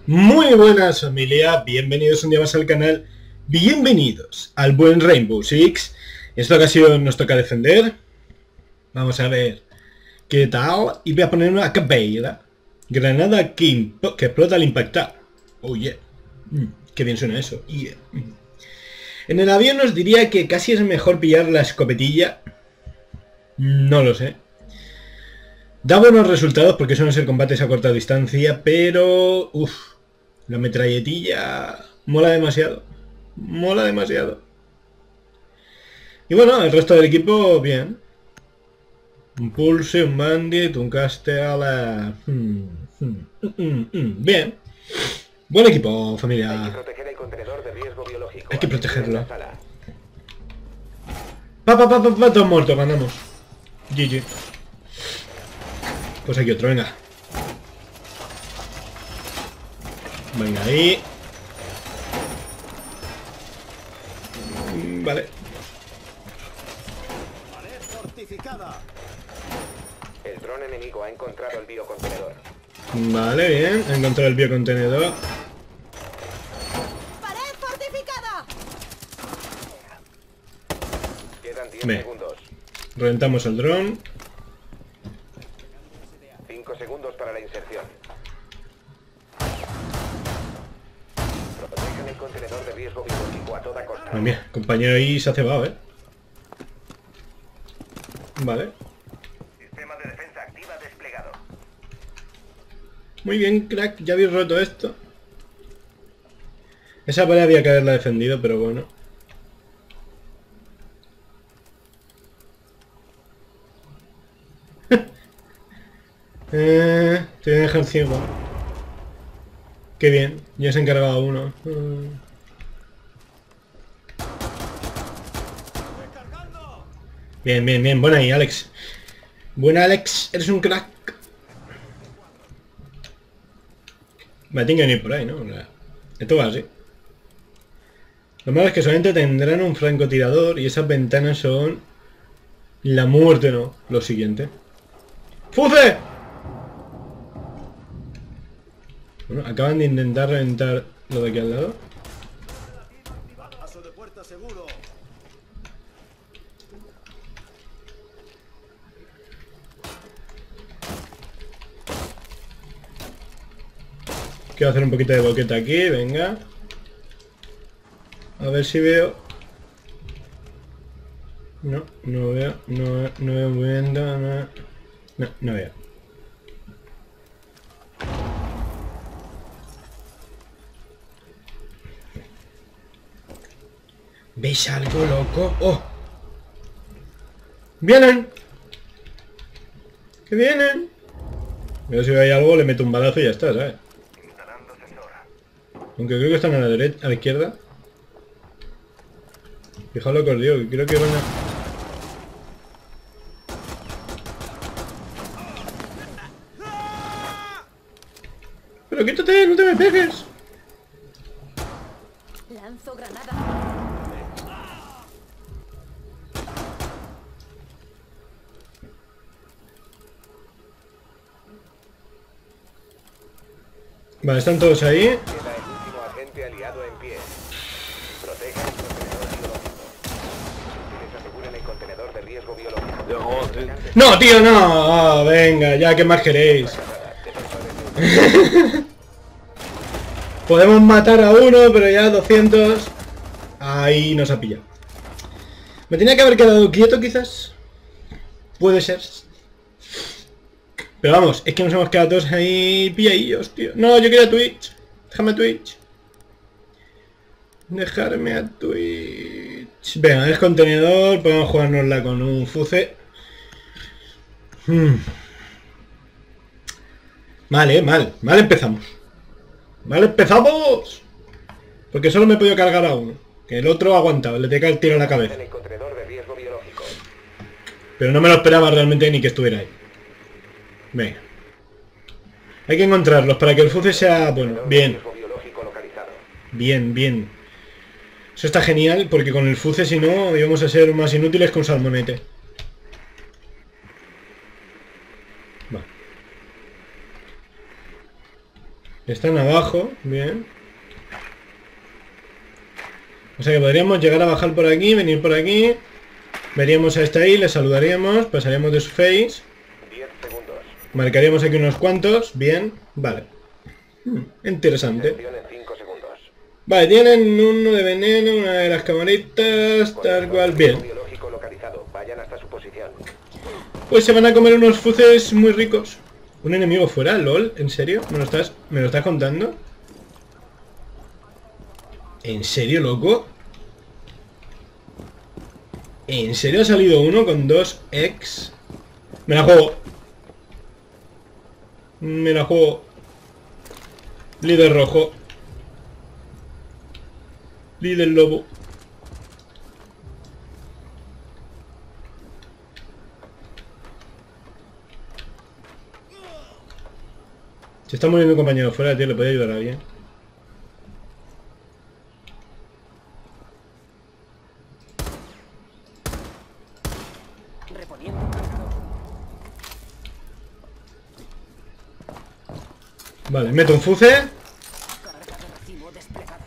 Muy buenas familia, bienvenidos un día más al canal, bienvenidos al buen Rainbow Six. En esta ocasión nos toca defender. Vamos a ver qué tal. Y voy a poner una capeira. Granada que explota al impactar. Oh yeah. Qué bien suena eso. Yeah. En el avión os diría que casi es mejor pillar la escopetilla. No lo sé. Da buenos resultados porque suelen ser combates a corta distancia, pero... la metralletilla mola demasiado. Mola demasiado. Y bueno, el resto del equipo, bien. Un Pulse, un Bandit, un Casteala... Bien. Buen equipo, familia. Hay que proteger el contenedor de riesgo biológico. Hay que protegerlo. Todos muertos, ganamos. GG. Pues aquí otro, venga. Venga, ahí. Vale. El dron enemigo ha encontrado el biocontenedor. Vale, bien. He encontrado el biocontenedor. ¡Pared fortificada! Quedan 10 Bien. segundos. Reventamos el dron. 5 segundos para la inserción. Protejan el contenedor de riesgo biológico a toda costa. Madre mía, compañero ahí se ha cebado, Vale. Sistema de defensa activa desplegado. Muy bien, crack. Ya habéis roto esto. Esa pared había que haberla defendido, pero bueno. Te voy a dejar ciego. Qué bien, ya se ha encargado uno. Bien, bien, bien. Buena ahí, Alex. Buena, Alex. Eres un crack. Me tengo que ir por ahí, ¿no? Esto va así. Lo malo es que solamente tendrán un francotirador y esas ventanas son... la muerte, ¿no? Lo siguiente. ¡Fuce! Bueno, acaban de intentar reventar lo de aquí al lado. Paso de puerta seguro. Quiero hacer un poquito de boqueta aquí, venga. A ver si veo... No, no veo, no veo viendo, no veo. ¿Veis algo, loco? ¡Oh! ¡Vienen! ¡Que vienen! Pero si hay algo, le meto un balazo y ya está, ¿sabes? Instalando sensor. Aunque creo que están a la derecha, a la izquierda. Fijaos lo que os digo, que creo que van a... ¡Pero quítate! ¡No te me pegues! Lanzo granada. Vale, están todos ahí. Queda el último agente aliado en pie. Protejan el contenedor biológico. Quienes aseguren el contenedor de riesgo biológico. ¡No, tío, no! Venga, ya, ¿qué más queréis? Podemos matar a uno, pero ya 200... Ahí nos ha pillado. ¿Me tenía que haber quedado quieto, quizás? Puede ser. Pero vamos, es que nos hemos quedado todos ahí pilladillos, tío. No, yo quería Twitch. Déjame Twitch. Dejarme a Twitch. Venga, es contenedor. Podemos jugárnosla con un fuce. Vale, mal empezamos. ¡Mal empezamos! Porque solo me he podido cargar a uno. Que el otro ha aguantado, le tengo el tiro a la cabeza. En el contenedor de riesgo biológico. Pero no me lo esperaba realmente ni que estuviera ahí. Venga. Hay que encontrarlos para que el fuce sea... bueno, bien. Riesgo biológico localizado. Bien, bien. Eso está genial porque con el fuce si no íbamos a ser más inútiles con Salmonete. Va. Están abajo, bien. O sea que podríamos llegar a bajar por aquí, venir por aquí. Veríamos a esta ahí, le saludaríamos, pasaríamos de su face. 10 segundos. Marcaríamos aquí unos cuantos, bien, vale. Interesante. Inserción en 5 segundos. Vale, tienen uno de veneno, una de las camaritas, tal cual, bien. Biológico localizado. Vayan hasta su posición. Pues se van a comer unos fuces muy ricos. ¿Un enemigo fuera? ¿LOL? ¿En serio? ¿Me lo estás contando? ¿En serio, loco? ¿En serio ha salido uno con 2 ex? Me la juego. Me la juego. Líder rojo. Líder lobo. Se está muriendo un compañero fuera, tío, le puede ayudar a alguien. Reponiendo cargador. Vale, meto un fuce. Carga de recibo desplegada.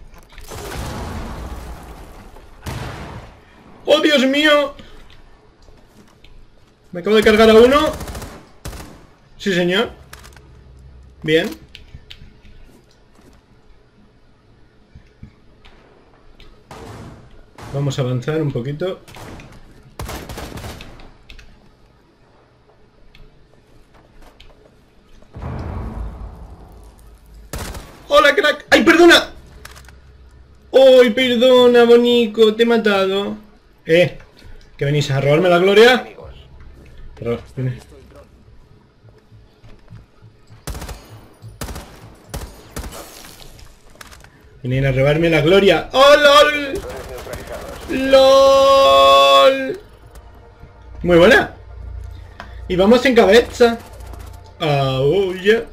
¡Oh, Dios mío! Me acabo de cargar a uno. Sí, señor. Bien. Vamos a avanzar un poquito. ¡Hola, crack! ¡Ay, perdona! ¡Ay, perdona, bonico! Te he matado. ¿Que venís a robarme la gloria? Amigos. Viene. Vienen a robarme la gloria. ¡Oh, lol! ¡Lol! Muy buena. Y vamos en cabeza. Oh, yeah.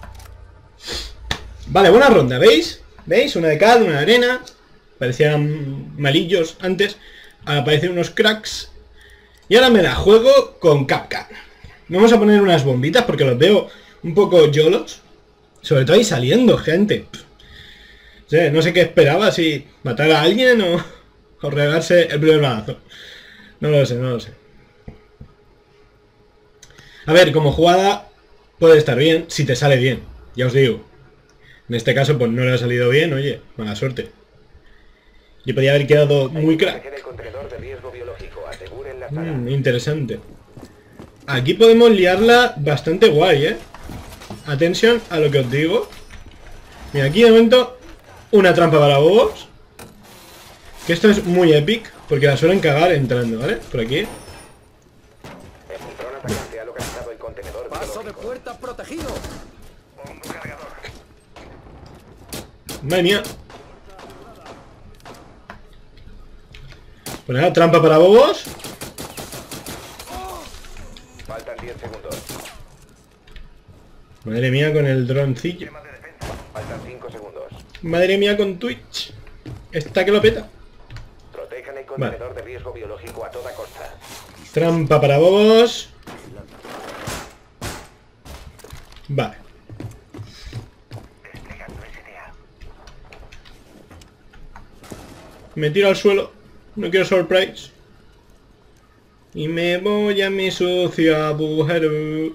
Vale, buena ronda, ¿veis? ¿Veis? Una de cal, una de arena. Parecían malillos antes. Ahora parecen unos cracks. Y ahora me la juego con Capcan. Vamos a poner unas bombitas porque los veo un poco yolos. Sobre todo ahí saliendo, gente. Sí, no sé qué esperaba, si matar a alguien o regarse el primer balazo. No lo sé, no lo sé. A ver, como jugada puede estar bien si te sale bien, ya os digo. En este caso pues no le ha salido bien, oye, mala suerte. Yo podía haber quedado muy crack. El contenedor de riesgo biológico. Aseguren la sala. Interesante. Aquí podemos liarla bastante guay, ¿eh? Atención a lo que os digo. Mira, aquí de momento una trampa para bobos. Que esto es muy epic, porque la suelen cagar entrando, ¿vale? Por aquí. El dron atacante ha localizado el contenedor Paso de biológico. puerta protegido. Pongo cargador. Madre mía. Pues nada, trampa para bobos. Faltan 10 segundos. Madre mía con el droncillo. Tema de defensa. Faltan 5 segundos. Madre mía con Twitch. Está que lo peta. Protejan el contenedor de riesgo biológico a toda costa. Trampa para bobos. Vale. Desplegando SDA. Me tiro al suelo. No quiero surprise. Y me voy a mi sucio agujero.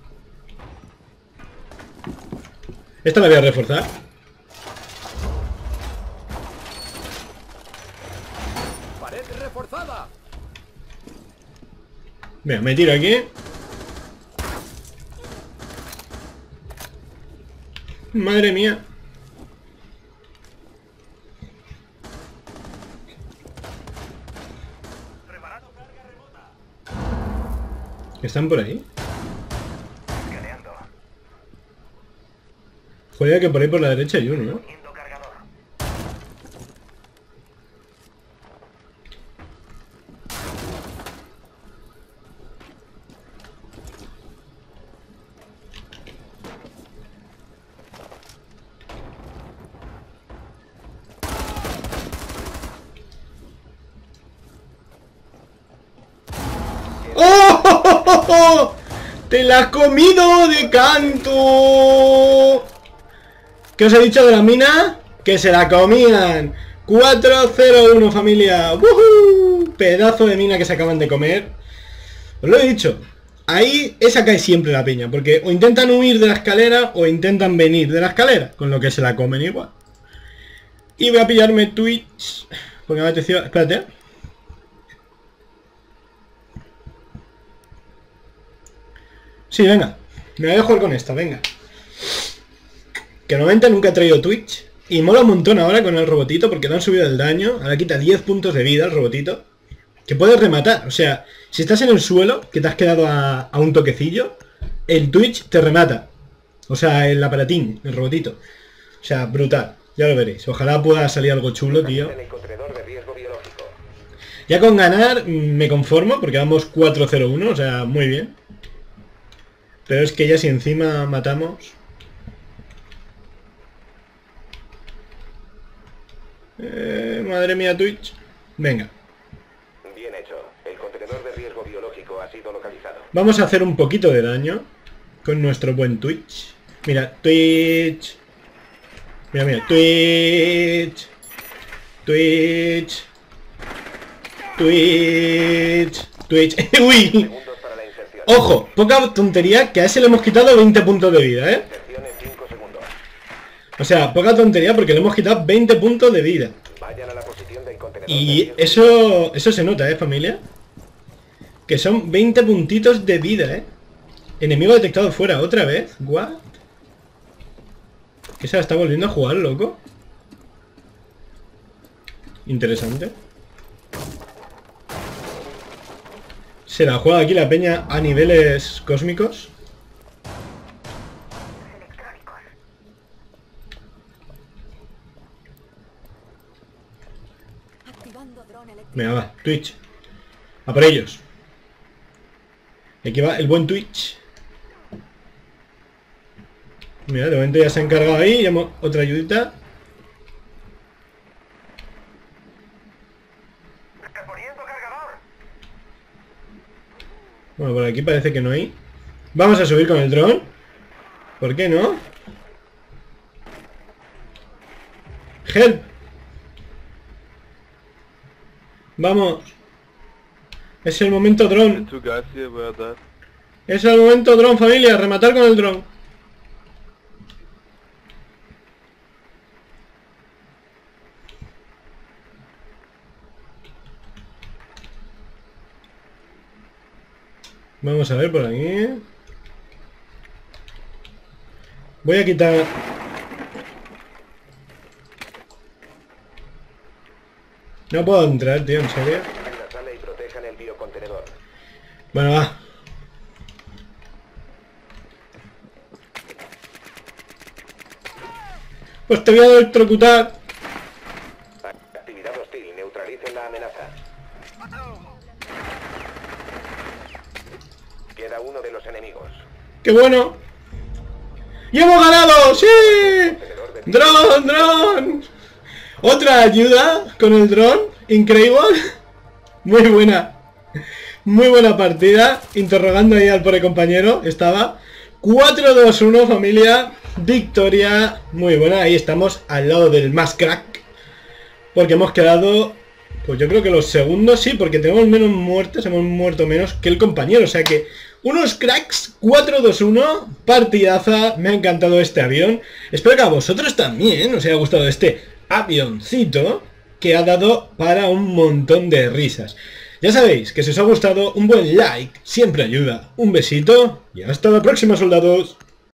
Esta la voy a reforzar. Pared reforzada. Venga, me tiro aquí. Madre mía. ¿Están por ahí? Escaneando. Joder, que por ahí por la derecha hay uno, ¿no? Poniendo cargador. ¡Oh! ¡Te la has comido de canto! ¿Qué os he dicho de la mina? Que se la comían. 4-0-1, familia. ¡Woohoo! Pedazo de mina que se acaban de comer. Os lo he dicho. Ahí esa cae siempre la piña. Porque o intentan huir de la escalera o intentan venir de la escalera. Con lo que se la comen igual. Y voy a pillarme Twitch. Porque me ha apetecido... Espérate. Sí, venga. Me voy a jugar con esta, venga. Que normalmente nunca he traído Twitch. Y mola un montón ahora con el robotito porque le han subido el daño. Ahora quita 10 puntos de vida el robotito. Que puedes rematar. O sea, si estás en el suelo, que te has quedado a un toquecillo, el Twitch te remata. O sea, el aparatín, el robotito. O sea, brutal. Ya lo veréis. Ojalá pueda salir algo chulo, tío. Ya con ganar me conformo porque vamos 4-0-1. O sea, muy bien. Pero es que ya si encima matamos... madre mía, Twitch. Venga. Bien hecho. El contenedor de riesgo biológico ha sido localizado. Vamos a hacer un poquito de daño con nuestro buen Twitch. Mira, Twitch. Mira, mira, Twitch. Twitch. Twitch. Twitch. ¡Uy! Segundos para la inserción. Ojo, poca tontería, que a ese le hemos quitado 20 puntos de vida, ¿eh? Inserción en 5 segundos. O sea, poca tontería porque le hemos quitado 20 puntos de vida. Vayan a la posición del contenedor de Y riesgo. eso se nota, familia. Que son 20 puntitos de vida, Enemigo detectado fuera, ¿otra vez? ¿What? ¿Qué se la está volviendo a jugar, loco? Interesante. Se la juega aquí la peña a niveles cósmicos. Activando dron eléctrico. Venga, va, Twitch. A por ellos. Y aquí va el buen Twitch. Mira, de momento ya se ha encargado ahí. Llamo otra ayudita. Bueno, por aquí parece que no hay. Vamos a subir con el dron. ¿Por qué no? Help. Vamos. Es el momento dron. Es el momento dron, familia. Rematar con el dron. Vamos a ver por aquí. Voy a quitar... No puedo entrar, tío, en serio. En la sala y protejan el biocontenedor. Bueno, va. Pues te voy a electrocutar. Actividad hostil. Neutralicen la amenaza. Queda uno de los enemigos. ¡Qué bueno! ¡Y hemos ganado! ¡Sí! ¡Dron, dron! Otra ayuda con el dron. Increíble. Muy buena. Muy buena partida. Interrogando ahí al pobre compañero. Estaba 4-2-1, familia. Victoria. Muy buena. Ahí estamos al lado del más crack. Porque hemos quedado... Pues yo creo que los segundos sí, porque tenemos menos muertes, hemos muerto menos que el compañero, o sea que unos cracks, 4-2-1, partidaza, me ha encantado este avión, espero que a vosotros también os haya gustado este avioncito que ha dado para un montón de risas. Ya sabéis que si os ha gustado un buen like siempre ayuda, un besito y hasta la próxima, soldados.